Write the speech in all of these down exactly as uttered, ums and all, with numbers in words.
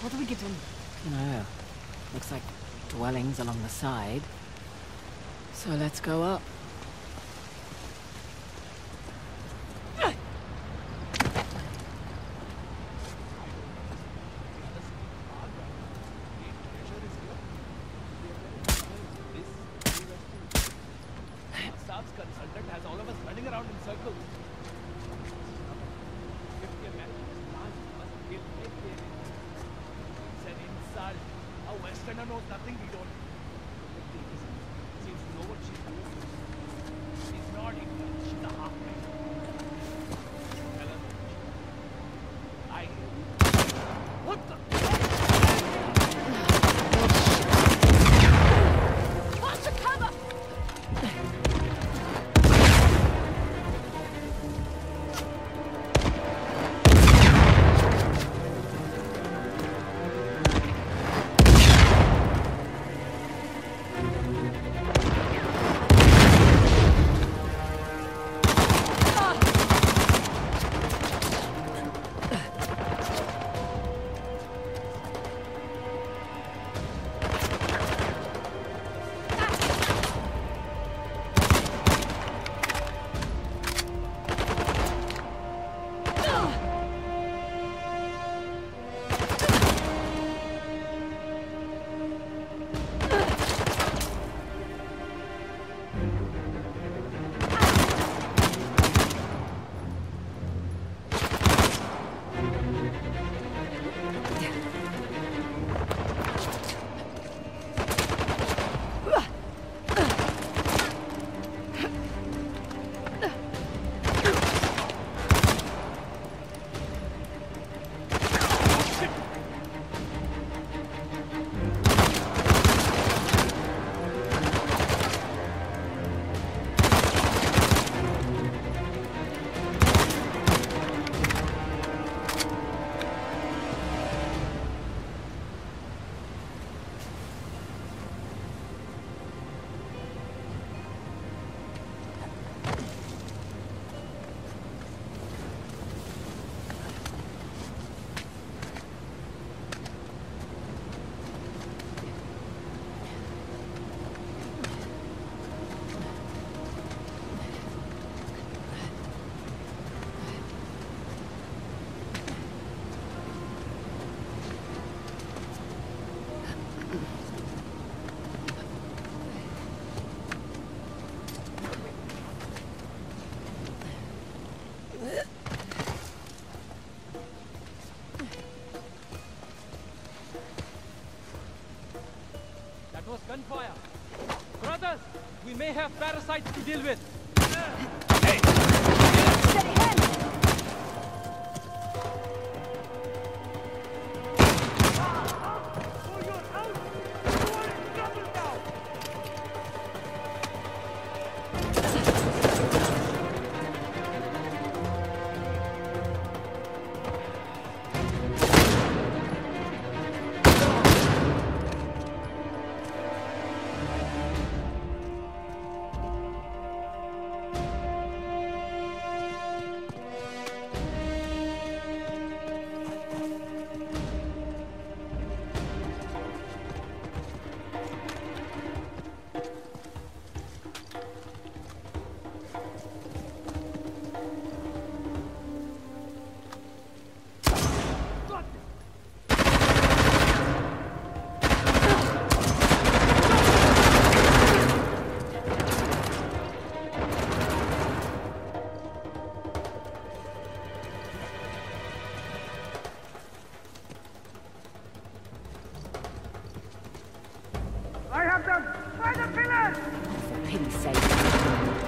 How do we get in? No. Looks like dwellings along the side. So let's go up. Was gunfire. Brothers, we may have parasites to deal with. Hey! Steady hand! I have them! By the pillars! For pity's sake.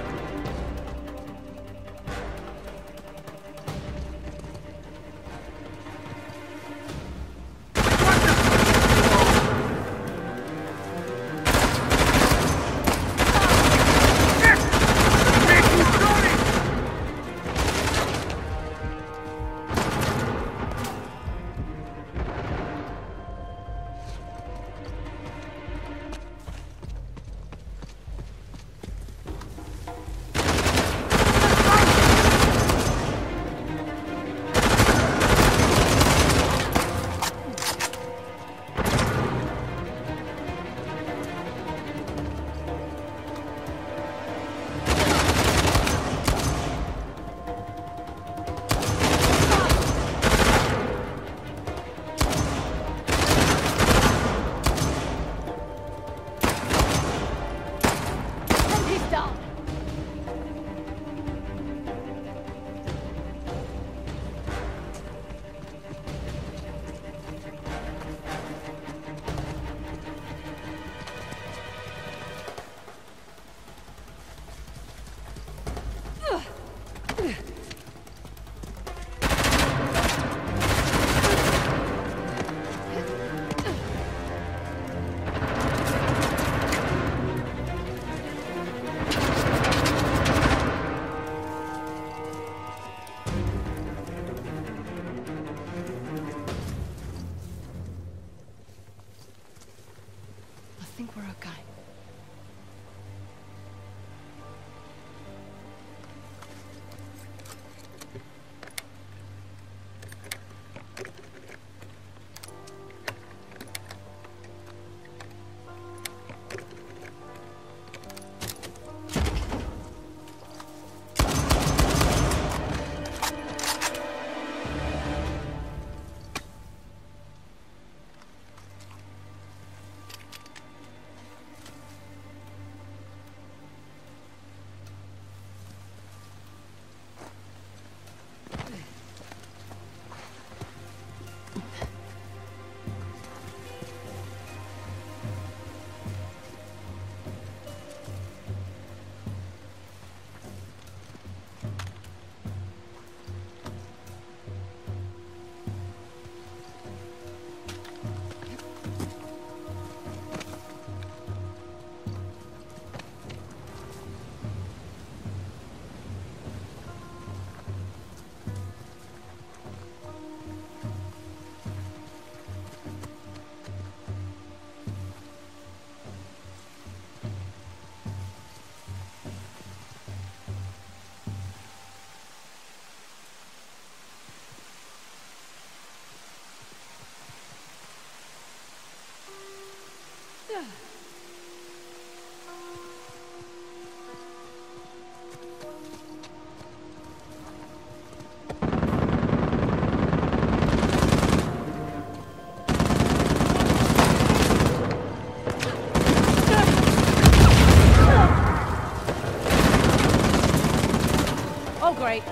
Oh, great.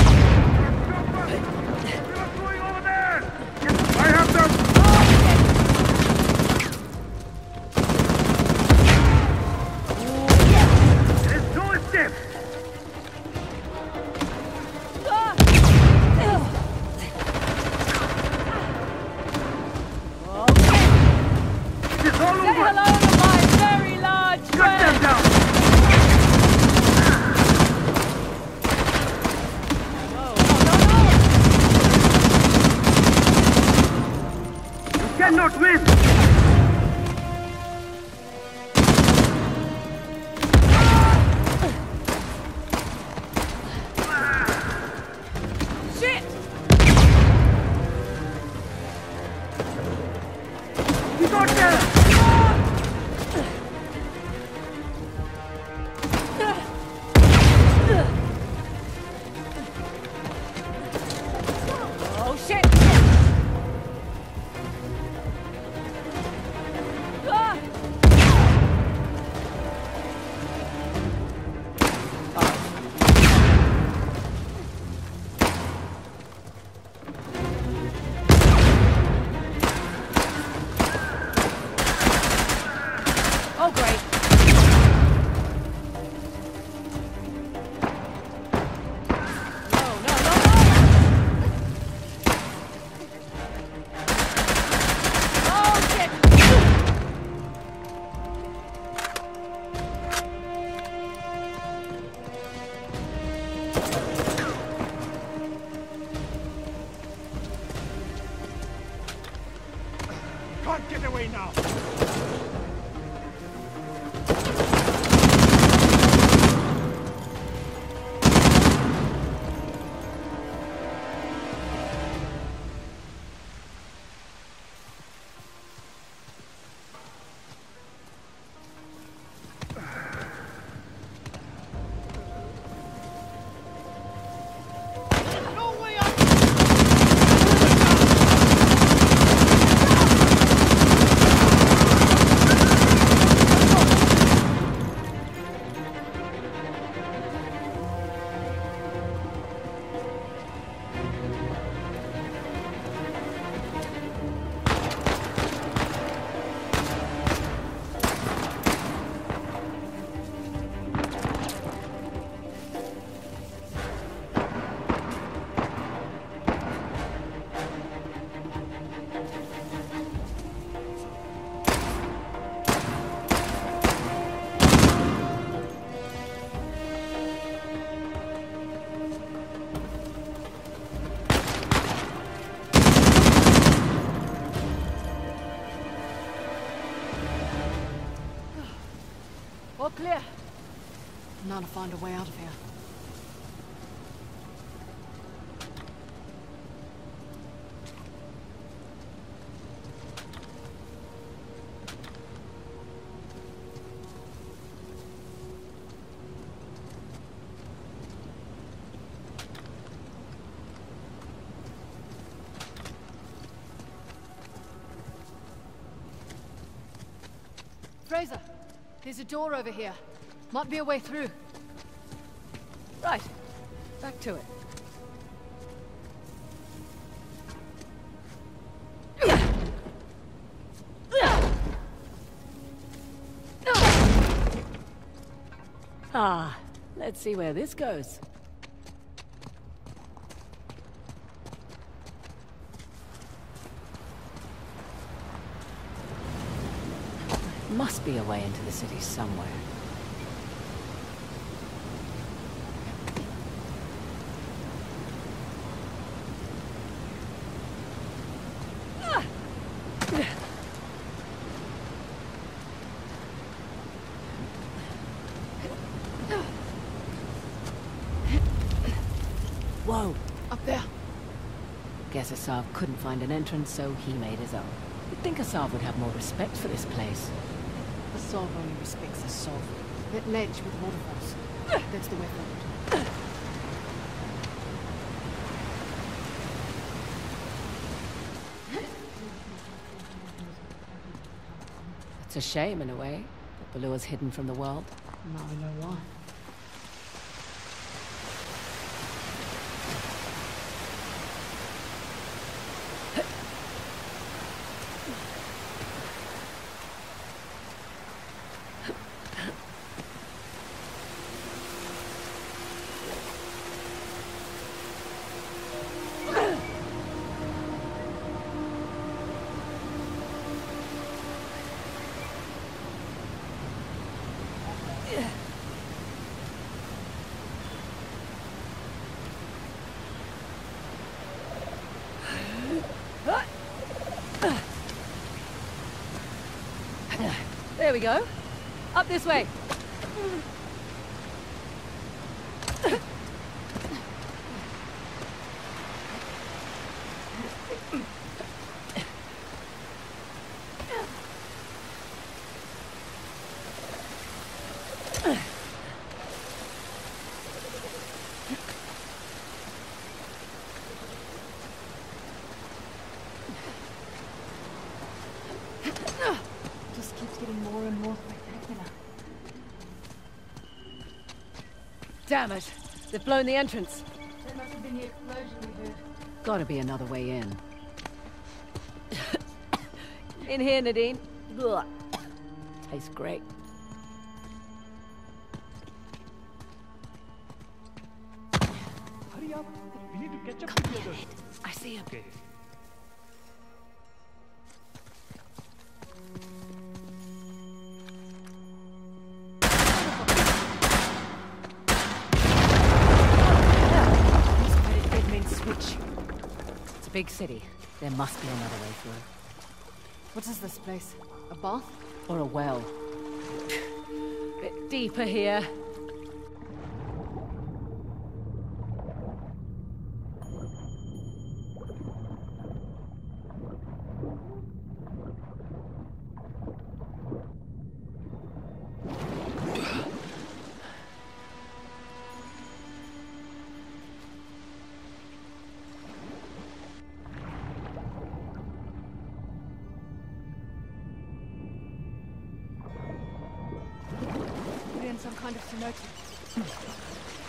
What's going over there? I have them! There's no escape! It is all Say over! hello to my very large Cut them friend! down! You cannot win! Shit! We got them! Oh, shit! Ah! Oh, great. No, no, no, no! Oh, shit! Can't get away now. No way out! All clear. Now to find a way out of here. Fraser, there's a door over here. Might be a way through. Right. Back to it. Ah, let's see where this goes. Must be a way into the city somewhere. Whoa, up there. Guess Asav couldn't find an entrance, so he made his own. You'd think Asav would have more respect for this place. Sov only respects a Sov. That ledge with waterfalls. That's the way forward. It's a shame, in a way, that Balua's hidden from the world. Now we know why. There we go. Up this way. Just keeps getting more and more spectacular. Damn it! They've blown the entrance. That must have been the explosion we heard. Gotta be another way in. In here, Nadine. Blah. Tastes great. Hurry up. We need to catch up with the others. I see him. Okay. It's a big city. There must be another way through. What is this place? A bath? Or a well. Bit deeper here. We're in some kind of cenote.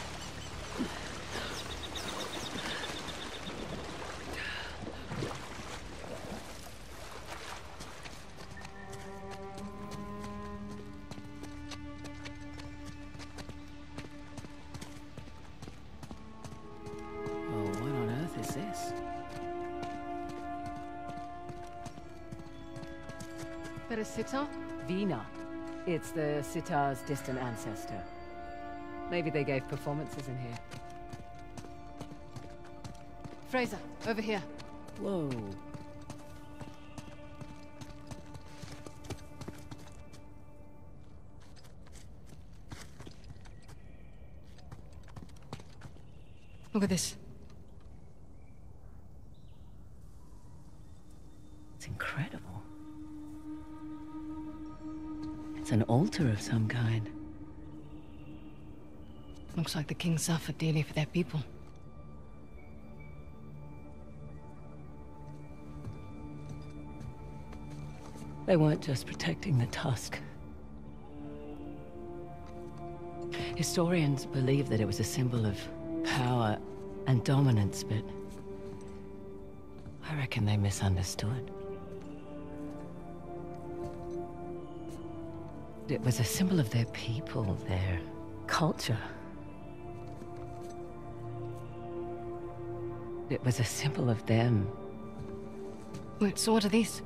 Oh, what on earth is this? That a sitar? Vina. It's the sitar's distant ancestor. Maybe they gave performances in here. Fraser, over here. Whoa. Look at this. It's incredible. It's an altar of some kind. Looks like the king suffered dearly for their people. They weren't just protecting the tusk. Historians believe that it was a symbol of power and dominance, but I reckon they misunderstood. It was a symbol of their people, their culture. It was a symbol of them. Wait, so what are these?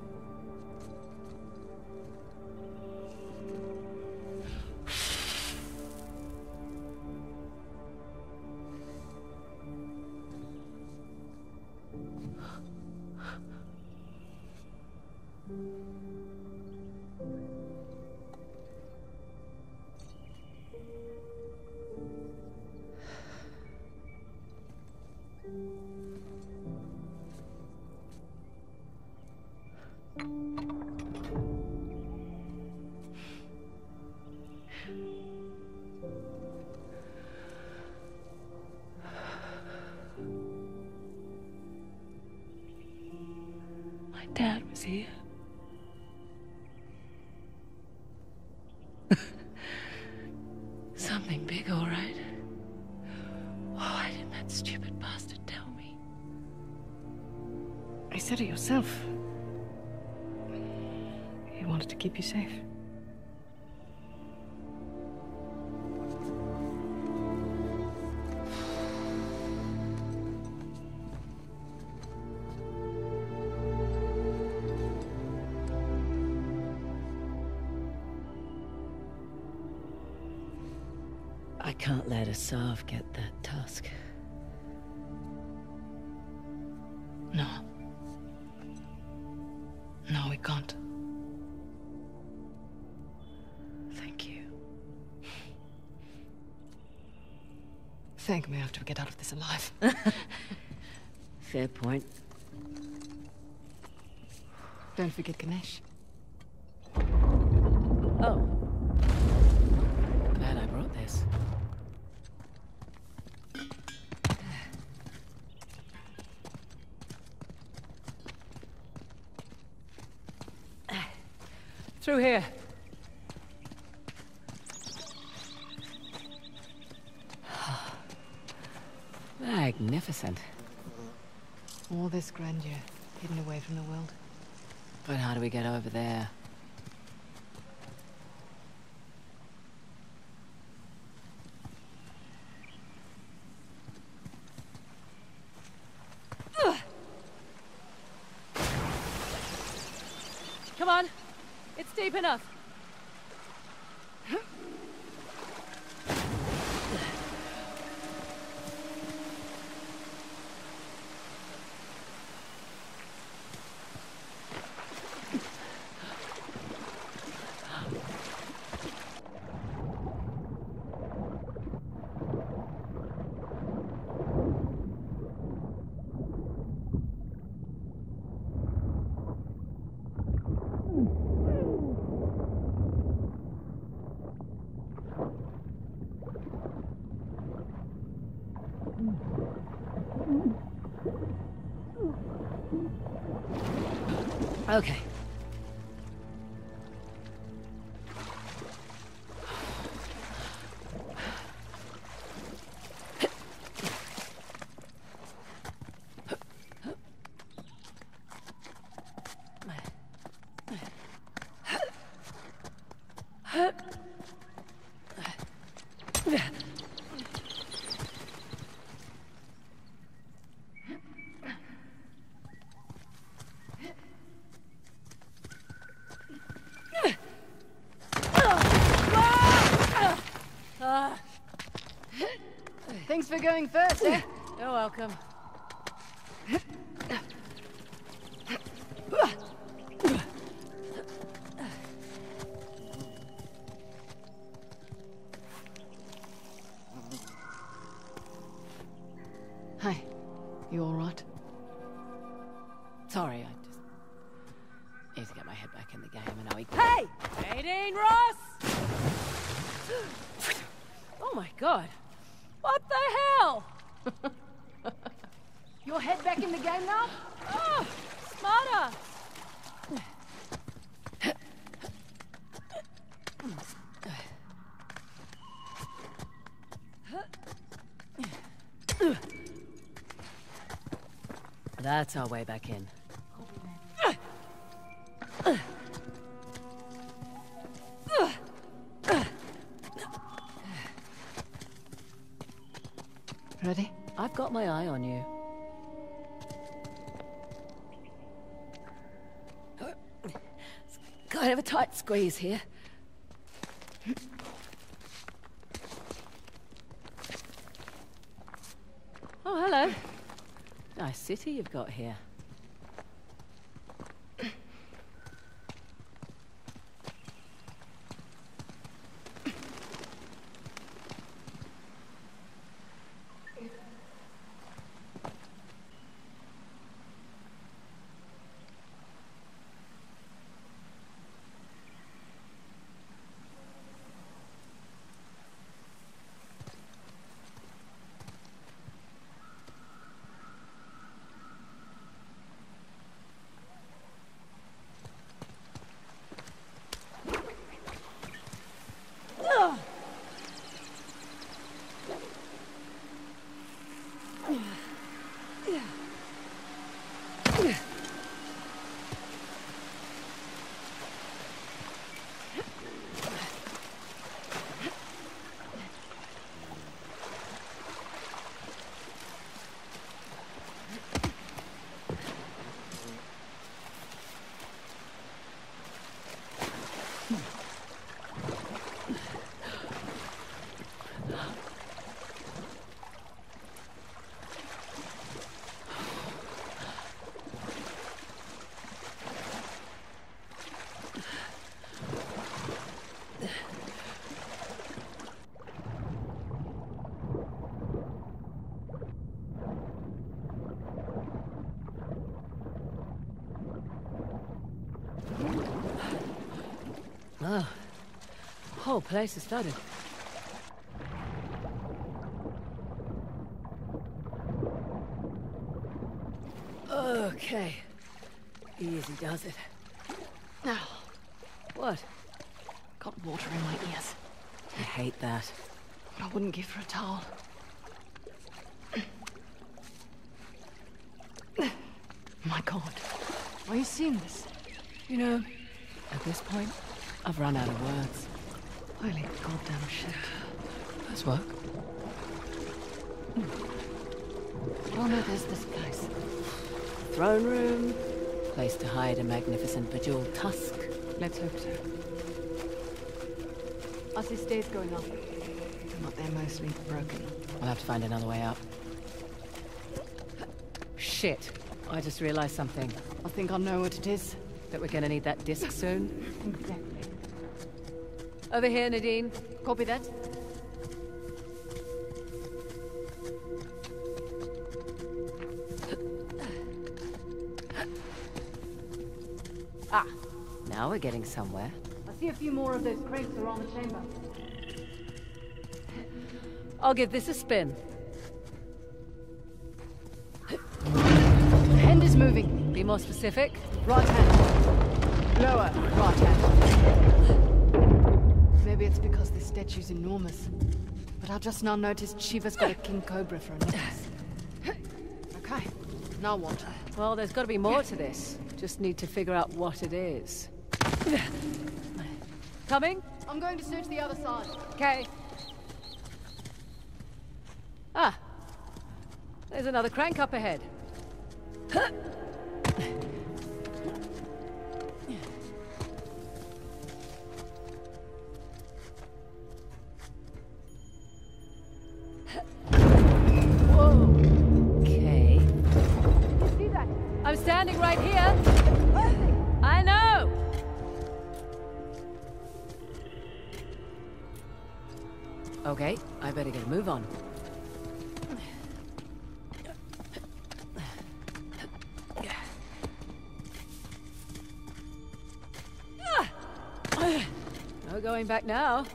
My dad was here. Something big, all right. Why didn't that stupid bastard tell me? You said it yourself. He wanted to keep you safe. I can't let Asav get that tusk. No. No, we can't. Thank you. Thank me after we get out of this alive. Fair point. Don't forget Ganesh. Oh. Glad I brought this. Through here. Magnificent. All this grandeur, hidden away from the world. But how do we get over there? Come on. It's deep enough. Okay. Thanks for going first, eh? You're welcome. Hi. You all right? Sorry, I just need to get my head back in the game and now we... Hey! Nadine Ross! Oh my god. What the hell? Your head back in the game now? Oh, smarter! That's our way back in. Ready? I've got my eye on you. It's kind of a tight squeeze here. Oh, hello. Nice city you've got here. Oh, the whole place is flooded. Okay. Easy does it. Now, What? got water in my ears. I hate that. But I wouldn't give her a towel. My God. Are you seeing this? You know, at this point, I've run out of words. Holy goddamn shit. Let's work. What on earth is this place? Throne room. Place to hide a magnificent bejeweled tusk. Let's hope so. I see stairs going up. But they're mostly broken. We'll have to find another way up. Shit. I just realized something. I think I know what it is. That we're gonna need that disc soon. Exactly. Over here, Nadine. Copy that. Ah, now we're getting somewhere. I see a few more of those crates around the chamber. I'll give this a spin. The hand is moving. Be more specific. Right hand. Lower. Right hand. Maybe it's because this statue's enormous. But I just now noticed Shiva's got a king cobra for a necklace. Okay, now what? Well, there's got to be more to this. Just need to figure out what it is. Coming? I'm going to search the other side. Okay. Ah. There's another crank up ahead. Whoa. Okay. See that? I'm standing right here. I know. Okay, I better get a move on. No going back now.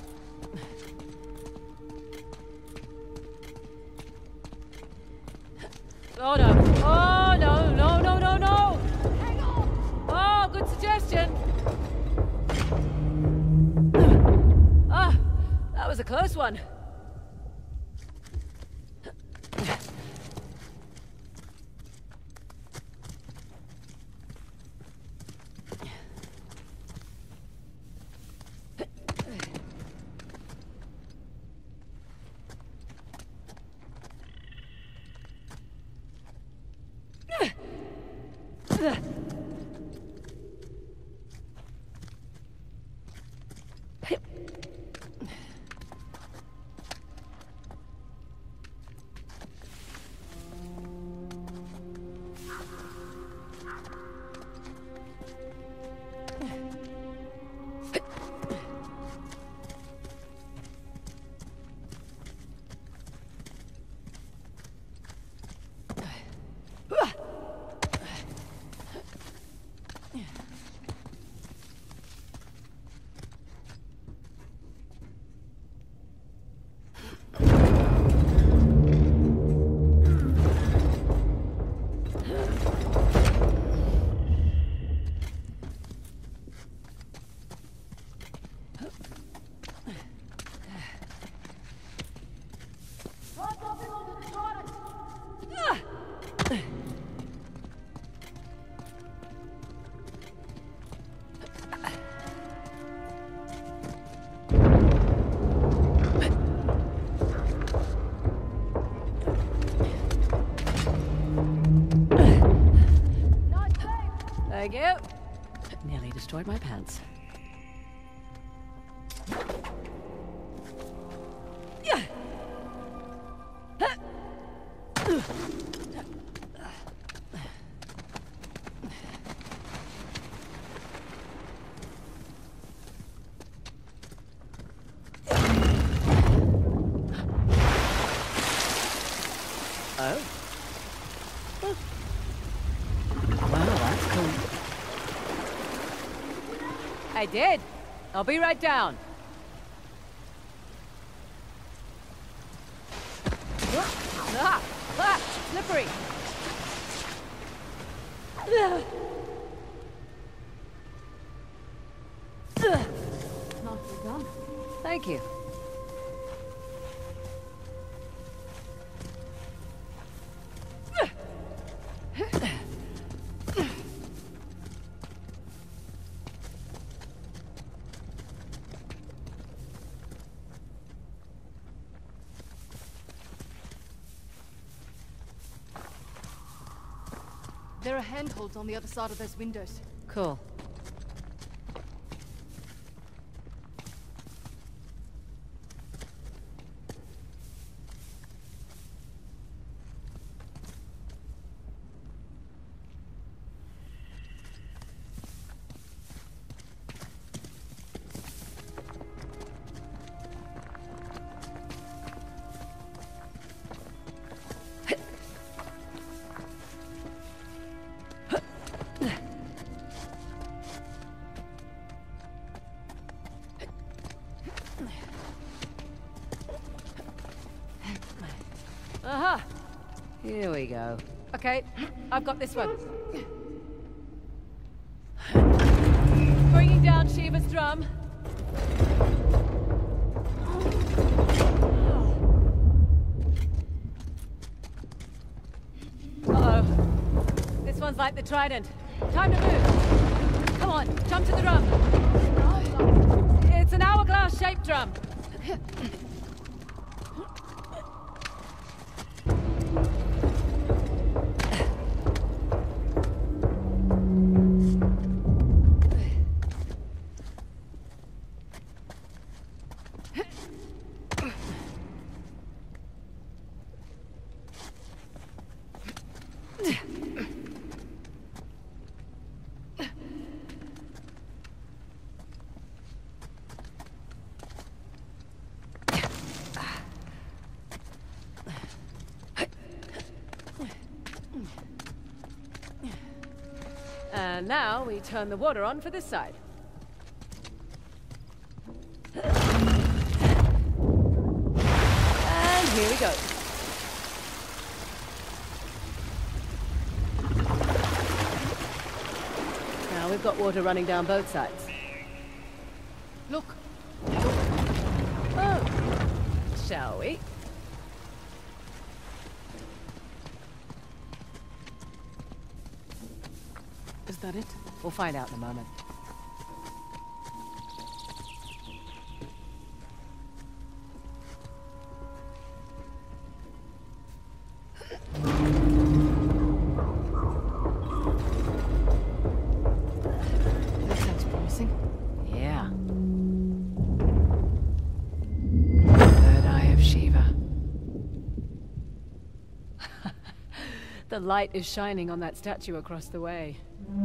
Oh no! Oh no! No! No! No! No! Hang on! Oh, good suggestion. Ah, that was a close one. Thank you. Nearly destroyed my pants. Oh. Wow, that's cool. I did. I'll be right down. Ah! Ah! Slippery! Nicely done. Thank you. There are handholds on the other side of those windows. Cool. Aha! Here we go. Okay, I've got this one. Bringing down Shiva's drum. Uh-oh. This one's like the trident. Time to move. Come on, jump to the drum. It's an hourglass-shaped drum. And now we turn the water on for this side. And here we go. Now we've got water running down both sides. Look, Oh, shall we? is that it? We'll find out in a moment. That sounds promising. Yeah. Third eye of Shiva. The light is shining on that statue across the way.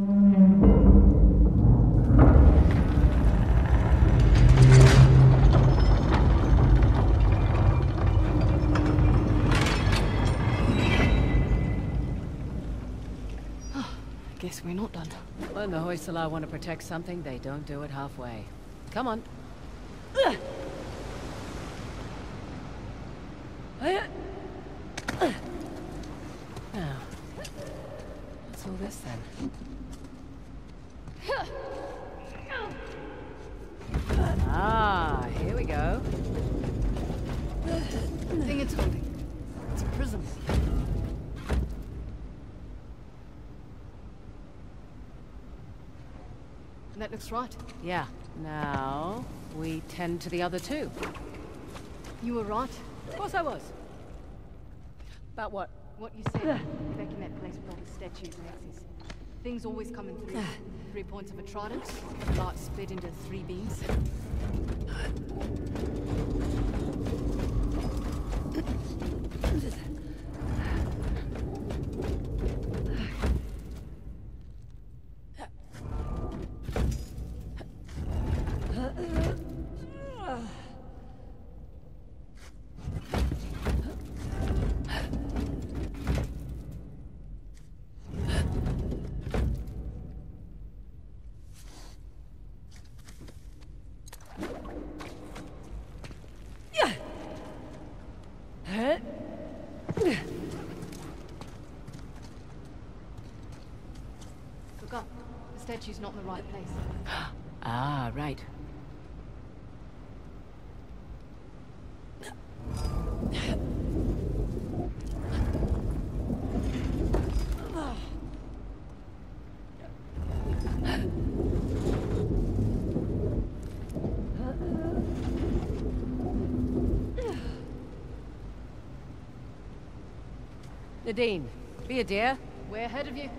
Guess we're not done. When the Hoysala want to protect something, they don't do it halfway. Come on. Now, what's all this then? Ah, here we go. The thing it's holding. It's a prism. That looks right. Yeah. Now, we tend to the other two. You were right. Of course I was. About what? What you said back in that place with all the statues and axes. Things always come in three. Three points of a trident, light split into three beams. Look up. The statue's not in the right place. Ah, right. Nadine, be a dear. We're ahead of you.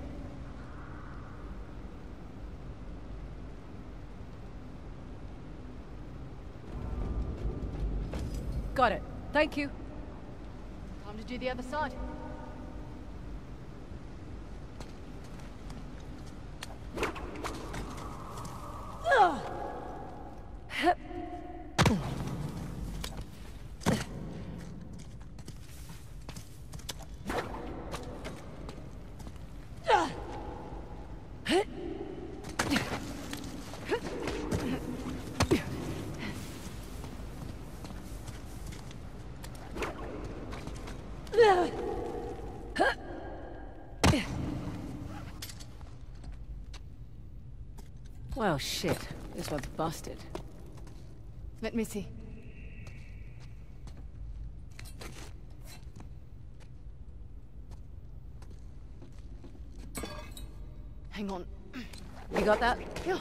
Got it. Thank you. Time to do the other side. Well, shit. This one's busted. Let me see. Hang on. You got that? Yeah.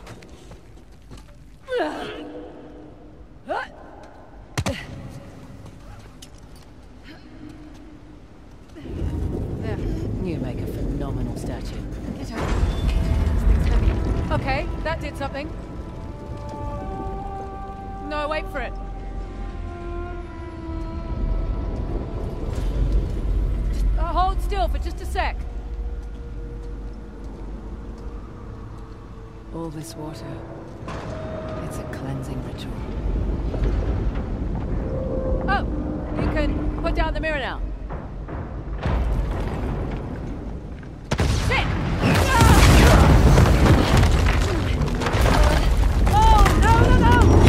There. You make a phenomenal statue. Get over. This thing's heavy. Okay, that did something. No, wait for it. Uh, hold still for just a sec. All this water. It's a cleansing ritual. Oh! You can put down the mirror now. Shit! Oh, no, no, no!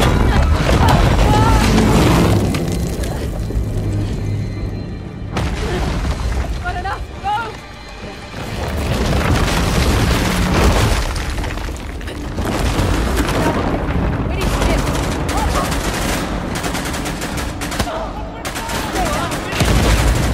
Got enough! Go! We need to get...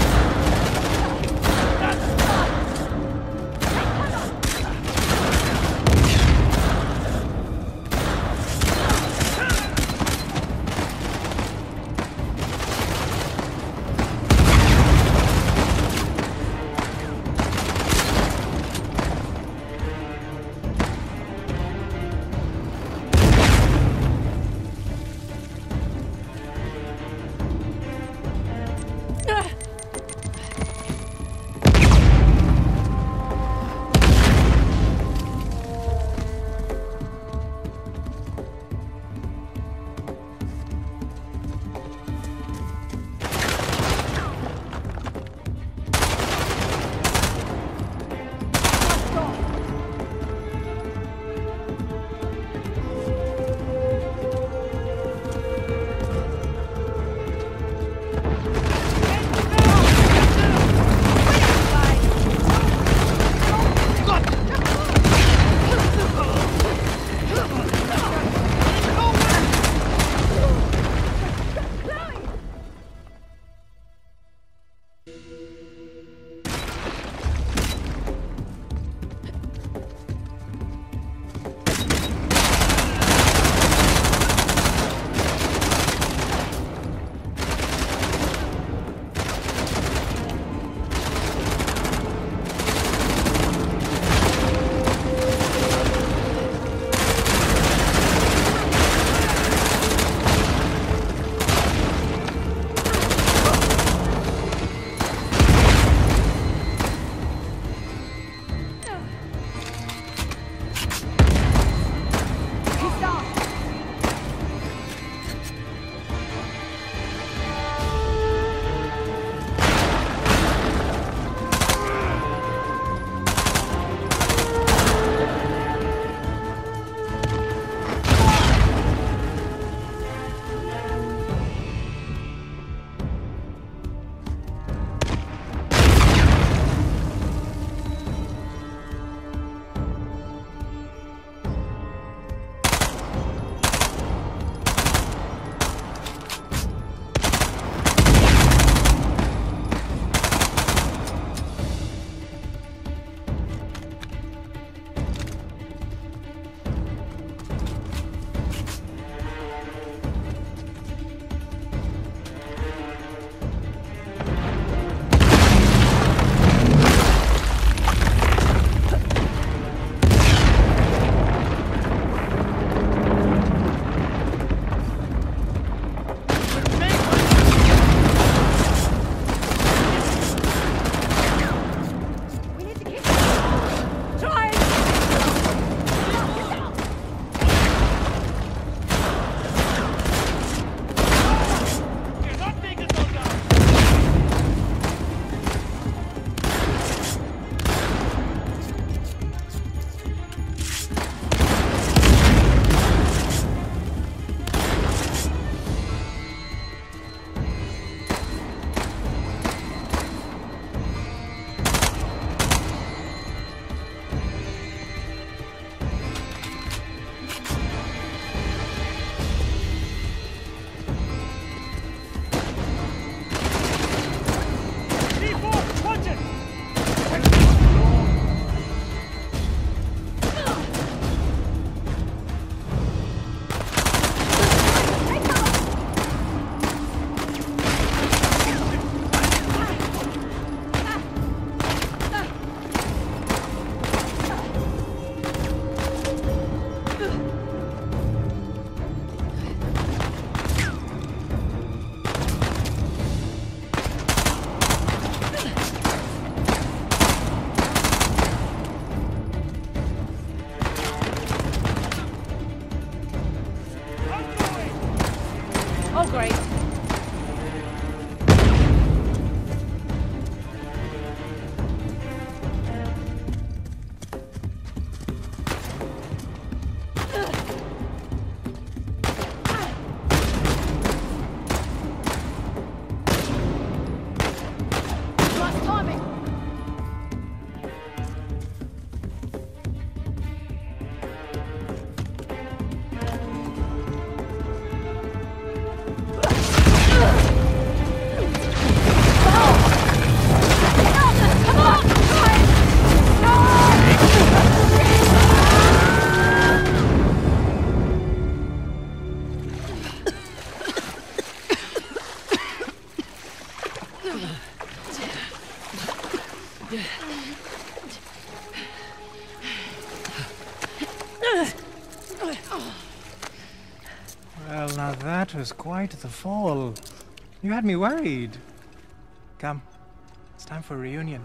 Well, now that was quite the fall. You had me worried. Come, it's time for a reunion.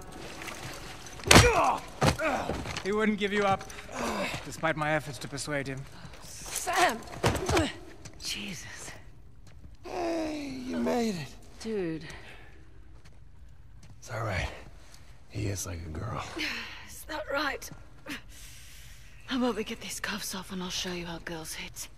He wouldn't give you up, despite my efforts to persuade him. Sam! Jesus. Hey, you made it. Dude. It's all right. He is like a girl. Is that right? How about we get these cuffs off and I'll show you how girls hit.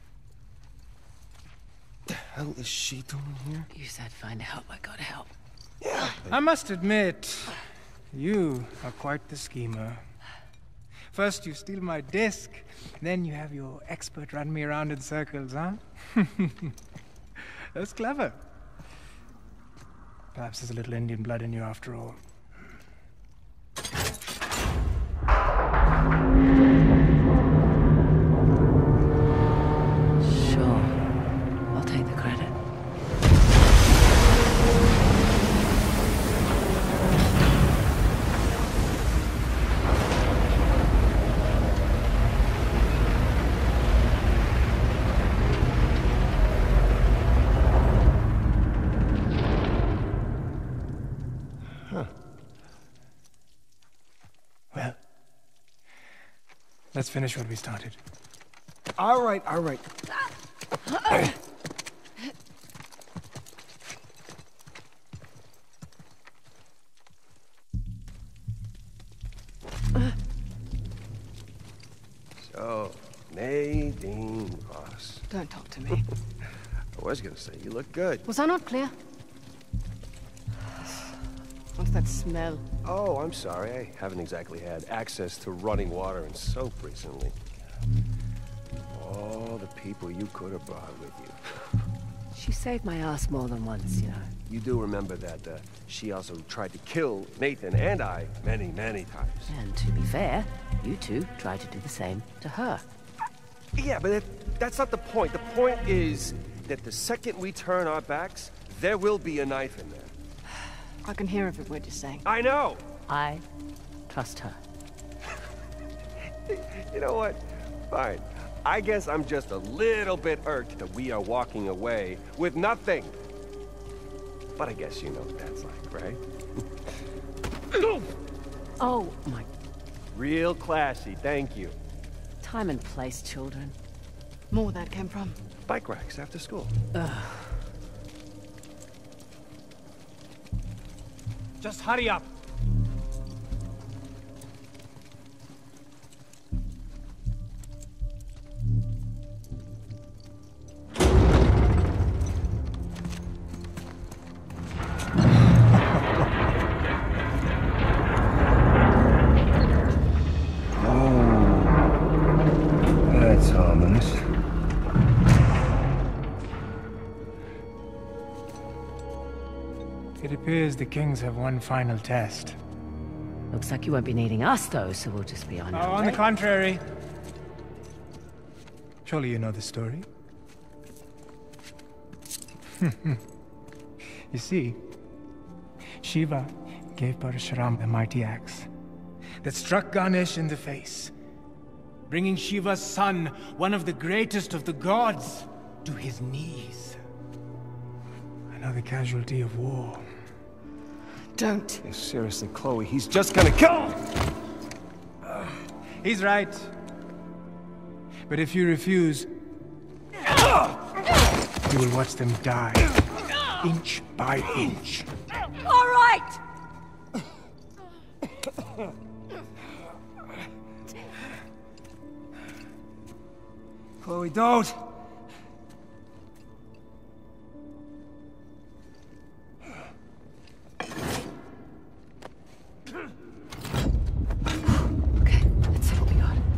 The hell is she doing here? You said find help, I gotta help. Yeah. I must admit, you are quite the schemer. First you steal my disc, then you have your expert run me around in circles, huh? That's clever. Perhaps there's a little Indian blood in you after all. Sure. I'll take the credit. Well, let's finish what we started. All right, all right. So, Nadine Ross. Don't talk to me. I was gonna say, you look good. Was I not clear? What's that smell? Oh, I'm sorry. I haven't exactly had access to running water and soap recently. All the people you could have brought with you. She saved my ass more than once, you know. You do remember that uh, she also tried to kill Nathan and I many, many times. And to be fair, you two tried to do the same to her. Yeah, but that, that's not the point. The point is that the second we turn our backs, there will be a knife in there. I can hear every word you're saying. I know! I trust her. You know what? Fine. I guess I'm just a little bit irked that we are walking away with nothing. But I guess you know what that's like, right? Oh, my... Real classy, thank you. Time and place, children. More where that came from. Bike racks after school. Ugh. Just hurry up. That's ominous. It appears the Kings have one final test. Looks like you won't be needing us, though, so we'll just be on Oh, our on the way. contrary. Surely you know the story. You see, Shiva gave Parashuram a mighty axe that struck Ganesh in the face, bringing Shiva's son, one of the greatest of the gods, to his knees. Another casualty of war. Don't. Yeah, seriously, Chloe, he's just gonna kill him! He's right. But if you refuse, you will watch them die, inch by inch. All right! Chloe, don't! Okay, let's see what we got.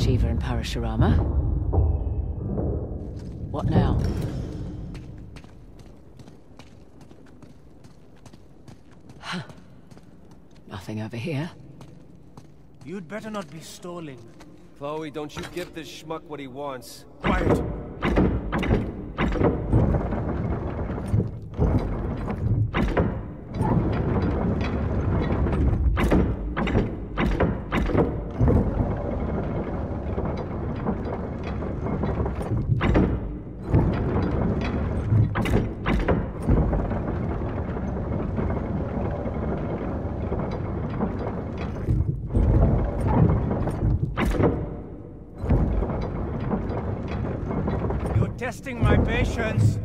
Shiva and Parashurama. What now? Huh. Nothing over here. You'd better not be stalling. Chloe, don't you give this schmuck what he wants. Quiet. Testing my patience.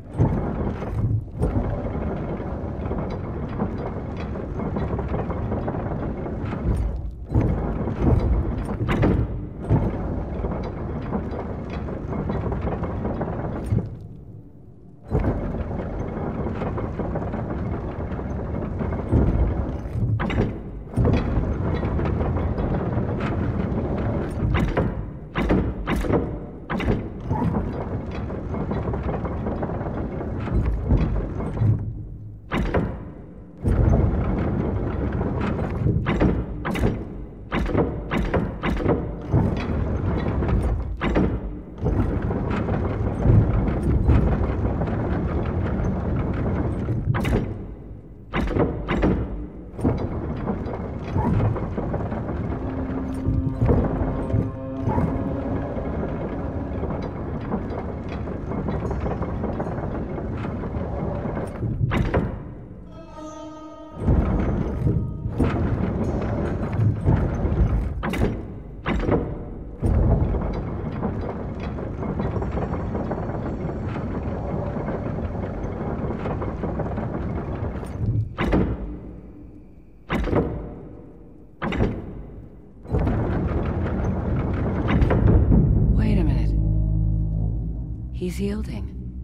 He's yielding.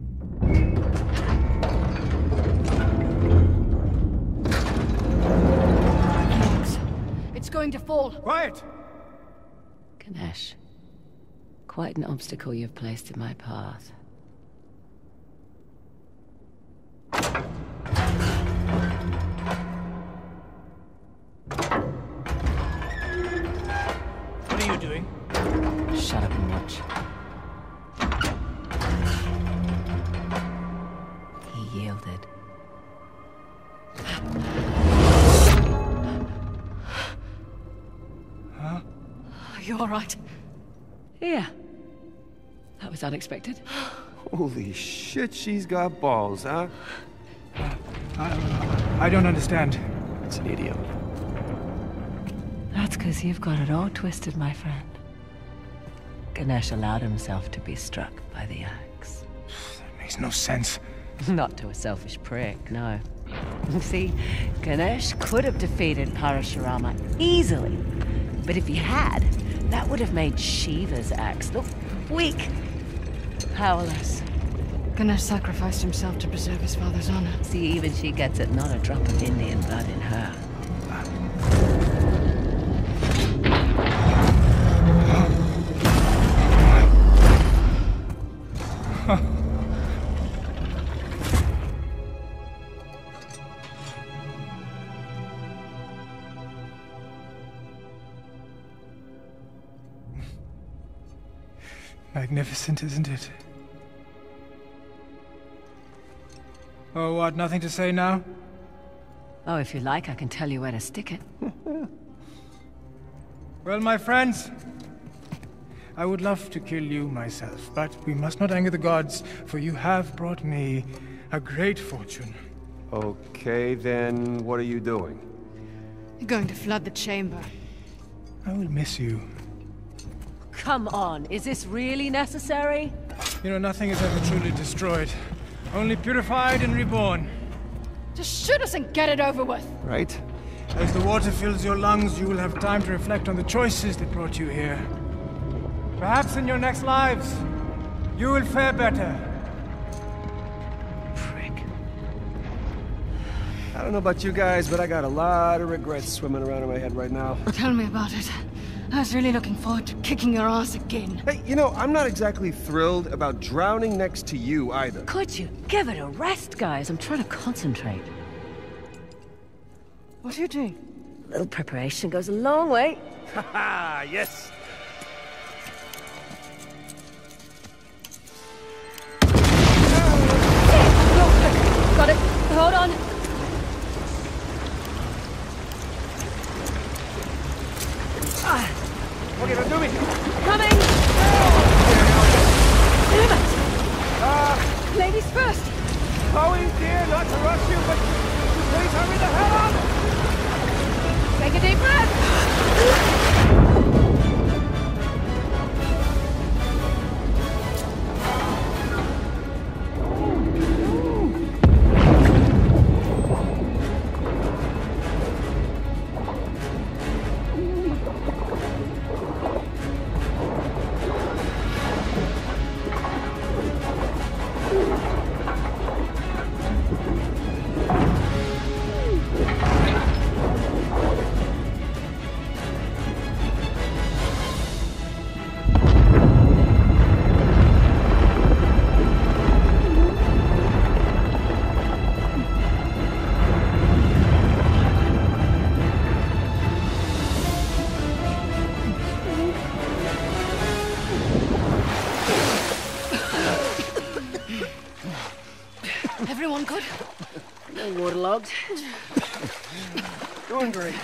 It's going to fall. Quiet! Ganesh, quite an obstacle you've placed in my path. What are you doing? Shut up and watch. He yielded. Huh? Are you all right? Yeah. That was unexpected. Holy shit, she's got balls, huh? I, I don't understand. It's an idiom. That's because you've got it all twisted, my friend. Ganesh allowed himself to be struck by the axe. That makes no sense. Not to a selfish prick, no. See, Ganesh could have defeated Parashurama easily. But if he had, that would have made Shiva's axe look weak, powerless. Ganesh sacrificed himself to preserve his father's honor. See, even she gets it, not a drop of Indian blood in her. Magnificent, isn't it? Oh, what? Nothing to say now? Oh, if you like, I can tell you where to stick it. Well, my friends, I would love to kill you myself, but we must not anger the gods, for you have brought me a great fortune. Okay, then what are you doing? You're going to flood the chamber. I will miss you. Come on, is this really necessary? You know, nothing is ever truly destroyed. Only purified and reborn. Just shoot us and get it over with. Right? As the water fills your lungs, you will have time to reflect on the choices that brought you here. Perhaps in your next lives, you will fare better. Prick. I don't know about you guys, but I got a lot of regrets swimming around in my head right now. Tell me about it. I was really looking forward to kicking your ass again. Hey, you know, I'm not exactly thrilled about drowning next to you either. Could you give it a rest, guys? I'm trying to concentrate. What are you doing? A little preparation goes a long way. Haha, yes. Got it. Hold on. Okay, now do me. Coming! Damn it! Uh, Ladies first! Chloe, dear, not to rush you, but please hurry the hell up! Take a deep breath! Everyone good? No waterlogged. Doing great.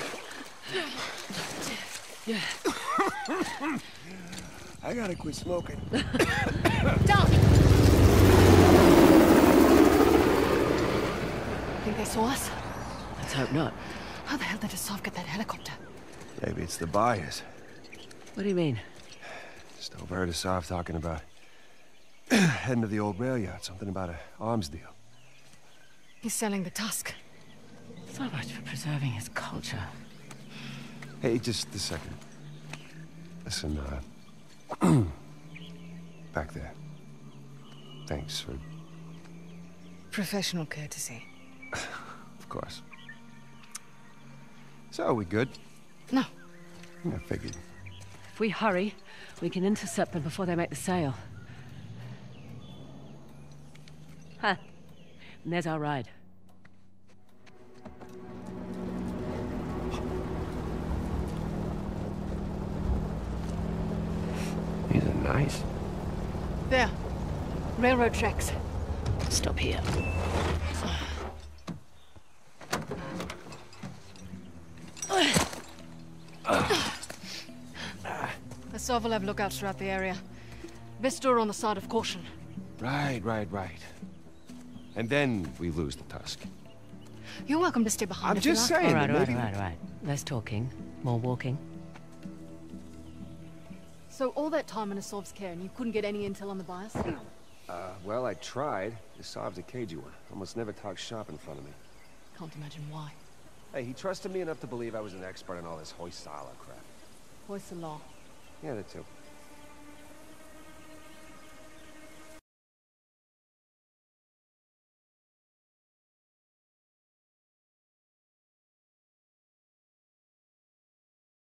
I gotta quit smoking. Down! Think they saw us? Let's hope not. How the hell did Asav get that helicopter? Maybe it's the buyers. What do you mean? Just overheard Asav talking about heading to the old rail yard. Something about an arms deal. He's selling the tusk. So much for preserving his culture. Hey, just a second. Listen, uh... back there. Thanks for... Professional courtesy. Of course. So, are we good? No. I figured. If we hurry, we can intercept them before they make the sail. Huh. And there's our ride. These are nice. There. Railroad tracks. Stop here. Asav will have lookouts throughout the area. Best door on the side of caution. Right, right, right. And then we lose the tusk. You're welcome to stay behind I'm if you just like. saying. All right, that all right, maybe... all right, all right. Less talking, more walking. So all that time in Asav's care and you couldn't get any intel on the buyers? Uh, well, I tried. Asav's a cagey one. Almost never talks shop in front of me. Can't imagine why. Hey, he trusted me enough to believe I was an expert in all this Hoysala crap. Voice the law. Yeah, that too.